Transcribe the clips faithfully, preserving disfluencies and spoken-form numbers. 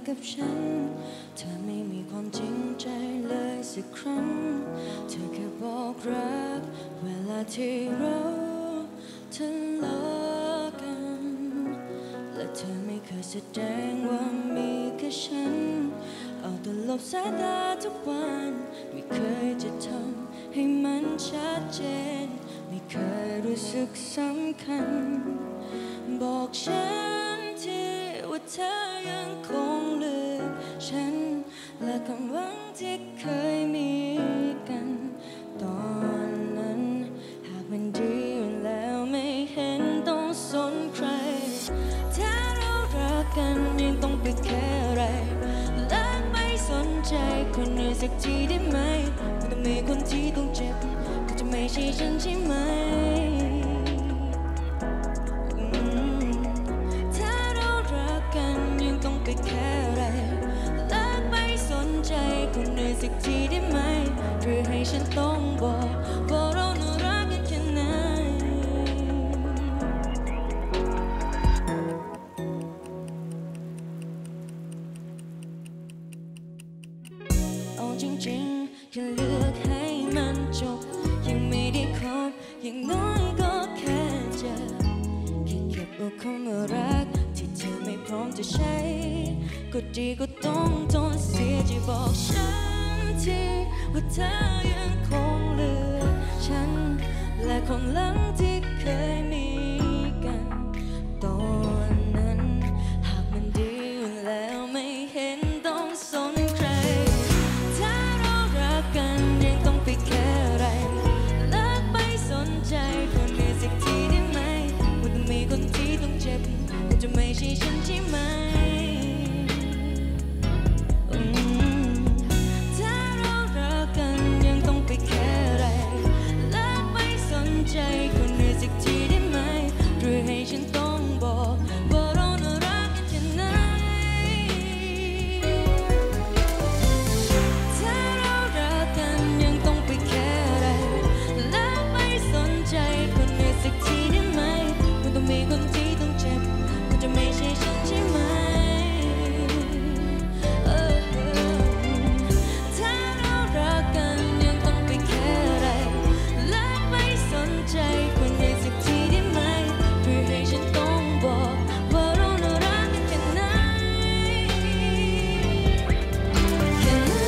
กับฉันเธอไม่มีความจริงใจเลยสักครั้งเธอแค่บอกรักเวลาที่เราทะเลาะกันและเธอไม่เคยแสดงว่ามีแค่ฉันเอาแต่หลบสายตาทุกวันไม่เคยจะทำให้มันชัดเจนไม่เคยรู้สึกสำคัญบอกฉันทีว่าเธอยังคงเลือกฉันและความหวังที่เคยมีกันตอนนั้นหากมันดีอยู่แล้วไม่เห็นต้องสนใครถ้าเรารักกันยังต้องไปแค่อะไรและไม่สนใจคนอื่นสักทีได้ไหมไม่ต้องมีคนที่ต้องเจ็บก็จะไม่ใช่ฉันใช่ไหมถ้าเรารักกันยังต้องไปแค่อะไรและไม่สนใจคนอื่นสักทีได้ไหมหรือให้ฉันต้องบอกว่าเราน่ารักกันแค่ไหนเอาจริงๆแค่เลือกให้มันจบยังไม่ได้คบอย่างน้อยก็แค่เจอแค่เก็บเอาคำว่ารักที่เธอไม่พร้อมจะใช้ก็ดีก็ต้องทนเสียใจบอกฉันทีว่าเธอยังคงเลือกฉันและความหลังที่เคยมีกันตอนนั้นหากมันดีอยู่แล้วไม่เห็นต้องสนใครถ้าเรารักกันยังต้องไปแค่อะไรและไม่สนใจคนอื่นสักทีได้ไหมว่าต้องมีคนที่ต้องเจ็บก็จะไม่ใช่ฉันใช่ไหมถ้าเรารักกันยังต้องไปแค่อะไรและไม่สนใจคนอื่นสักทีได้ไหมหรือให้ฉันต้องบอกว่าเราน่ารักกันแค่ไหนถ้าเรารักกันยังต้องไปแค่อะไรและไม่สนใจคนอื่นสักทีได้ไหมมันต้องมีคนที่ต้องเจ็บก็จะไม่ใช่ฉันใช่ไหมถ้าเรารักกันยังต้องไปแค่อะไรและไม่สนใจคนอื่นสักทีได้ไหมหรือให้ฉันต้องบอกว่าเราน่ารักกันแค่ไหนแค่ไหน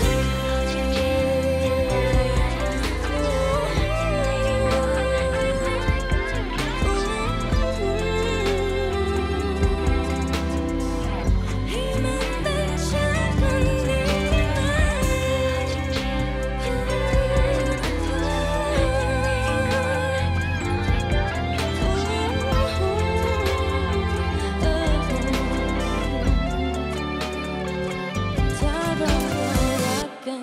ให้มันเป็นฉันคนนี้ถ้าเรารักกัน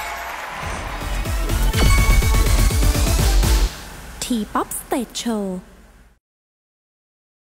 ทีป๊อปสเตจโชว์